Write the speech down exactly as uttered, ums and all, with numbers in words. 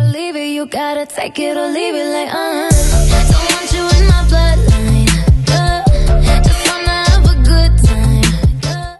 leave it. You gotta take it or leave it like uh